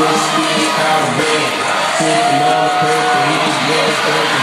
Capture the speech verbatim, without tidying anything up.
Just be out of bed. Sitting on the curb, and he just